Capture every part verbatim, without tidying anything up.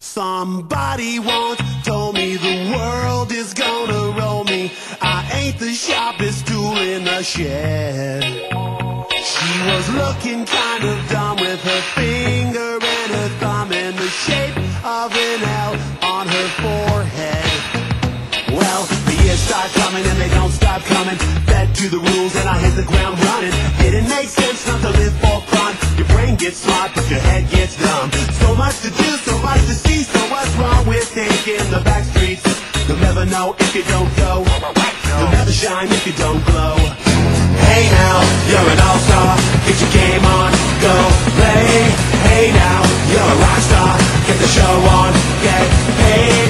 Somebody once told me the world is gonna roll me. I ain't the sharpest tool in the shed. She was looking kind of dumb with her finger and her thumb in the shape of an L on her forehead. Well, the years start coming and they don't stop coming. Fed to the rules and I hit the ground running. Didn't make sense not to live for fun. Your brain gets smart but your head gets dumb. So much to do, so much to see. So what's wrong with taking the back streets? You'll never know if you don't go. You'll never shine if you don't glow. Hey now, you're an all-star. Get your game on, go play. Hey now, you're a rock star. Get the show on, get paid.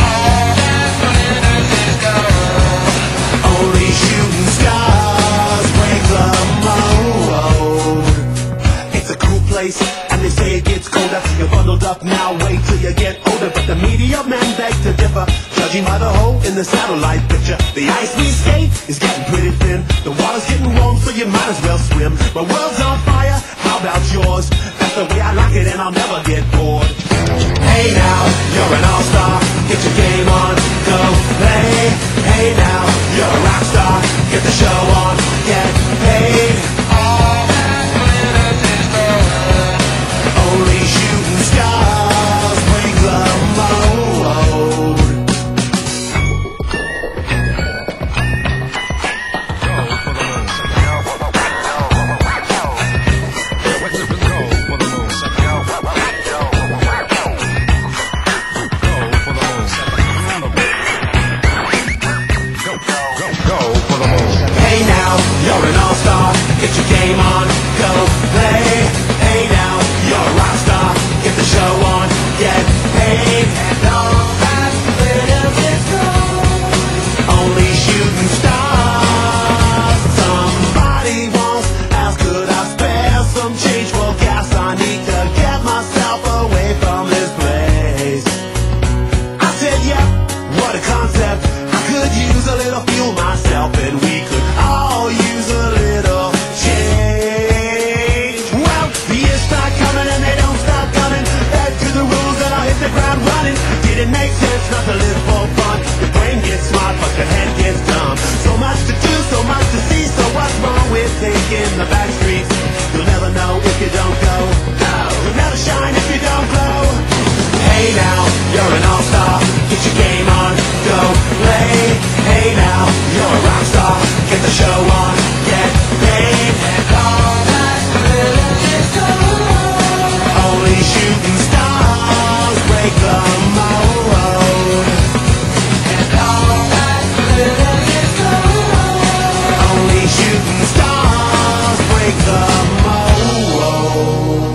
Only shooting stars break the mold. It's a cool place, and they say it gets colder. You're bundled up now, wait till you get older. But the media men beg to differ, judging by the hole in the satellite picture. The ice we skate is getting pretty thin. The water's getting warm, so you might as well swim. My world's on fire, how about yours? That's the way I like it, and I'll never get bored. Hey now, you're an all-star. Get your game on, go play. Hey now, you're a rock star. Get the show on, get paid. All that glitters is gold. Only shooting stars break the mold. You're an all-star, get your game on, go play. Hey now, you're a rock star, get the show on, get paid. And all that glitters is gold. Only shooting stars. Somebody once asked, could I spare some change for gas? I need to get myself away from this place. I said, yeah, what a concept. I could use a little fuel myself, and we could all use a little change. Well, the years start coming and they don't stop coming. Back to the rules and I'll hit the ground running. Didn't make sense not to live for fun. Your brain gets smart but your head gets dumb. So much to do, so much to see. So what's wrong with taking the back streets? You'll never know if you don't go. No, you'll never shine if you don't glow. Hey now, you're an all-star. Get your game on, go play. Hey now, you're a rock star. Get the show on, get paid. And all that glitters is gold. Only shooting stars break the mold. And all that glitters is gold. Only shooting stars break the mold.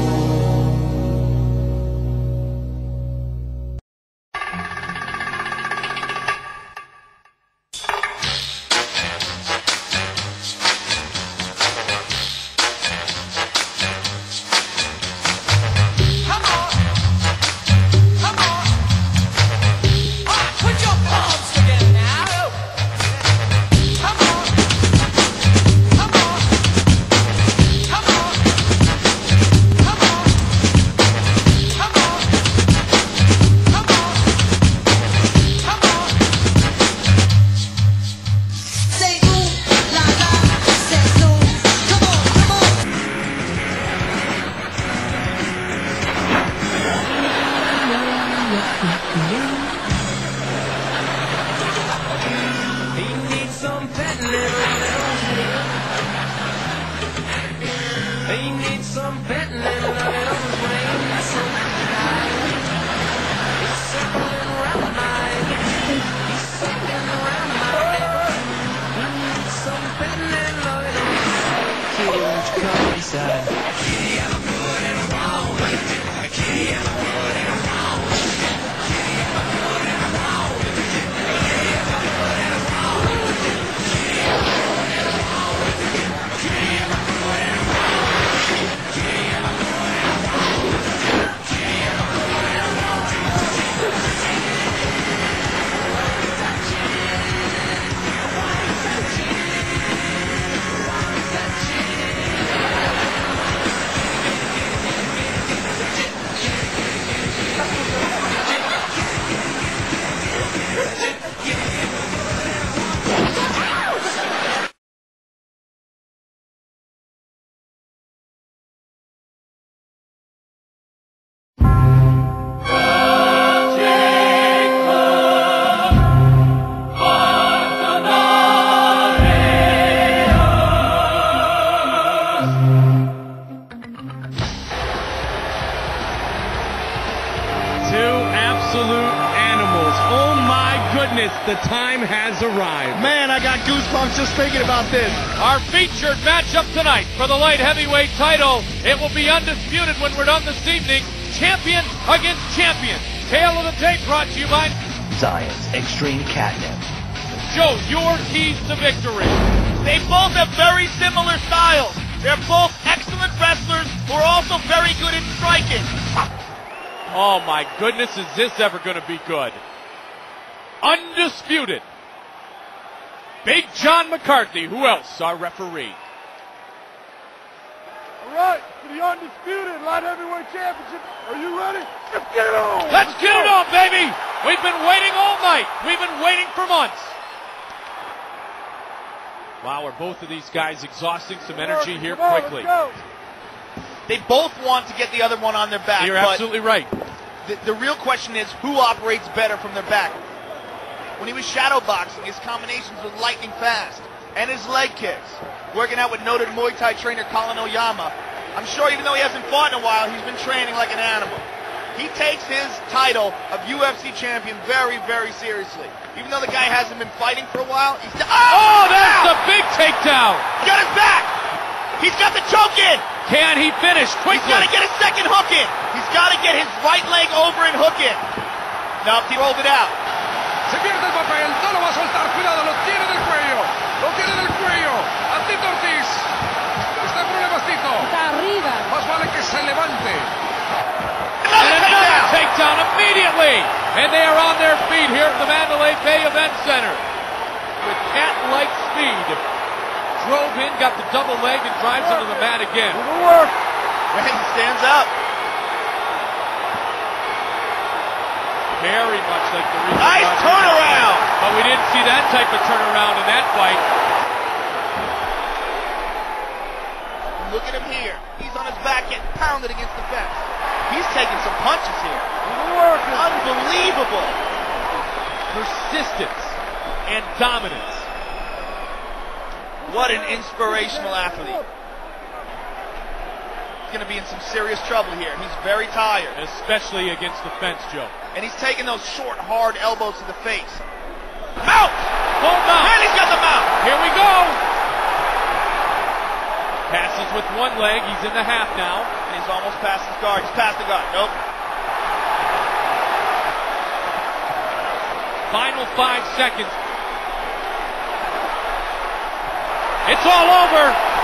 time has arrived. Man, I got goosebumps just thinking about this. Our featured matchup tonight for the light heavyweight title. It will be undisputed when we're done this evening. Champion against champion. Tale of the tape brought to you by Science Extreme Catnip. Joe, your keys to victory. They both have very similar styles. They're both excellent wrestlers who are also very good at striking. Oh my goodness, is this ever going to be good? Undisputed. Big John McCarthy, who else? Our referee. All right, for the undisputed light heavyweight championship. Are you ready? Let's get it on. Let's get it on, baby. We've been waiting all night. We've been waiting for months. Wow, are both of these guys exhausting some energy here quickly? They both want to get the other one on their back. You're absolutely right. The, the real question is who operates better from their back. When he was shadow boxing, his combinations were lightning fast. And his leg kicks. Working out with noted Muay Thai trainer Colin Oyama. I'm sure even though he hasn't fought in a while, he's been training like an animal. He takes his title of U F C champion very, very seriously. Even though the guy hasn't been fighting for a while, he's... Oh, oh that's a big takedown! He got his back! He's got the choke in! Can he finish quickly? He's got to get his second hook in! He's got to get his right leg over and hook in. Nope, he rolled it out. Se pierde el papel, no lo va a soltar, cuidado, lo tiene del cuello, lo tiene del cuello, a Tito Ortiz, está problemastito, está arriba, más vale que se levante. And another takedown immediately, and they are on their feet here at the Mandalay Bay Event Center. With cat-like speed, drove in, got the double leg, and drives into the mat again. He stands up. Very much like the recent nice turnaround! But we didn't see that type of turnaround in that fight. Look at him here. He's on his back getting pounded against the fence. He's taking some punches here. Unbelievable. Persistence and dominance. What an inspirational athlete. He's going to be in some serious trouble here. He's very tired. Especially against the fence, Joe. And he's taking those short, hard elbows to the face. Mount! Full mount. And he's got the mount. Here we go. Passes with one leg. He's in the half now. And he's almost past his guard. He's past the guard. Nope. Final five seconds. It's all over.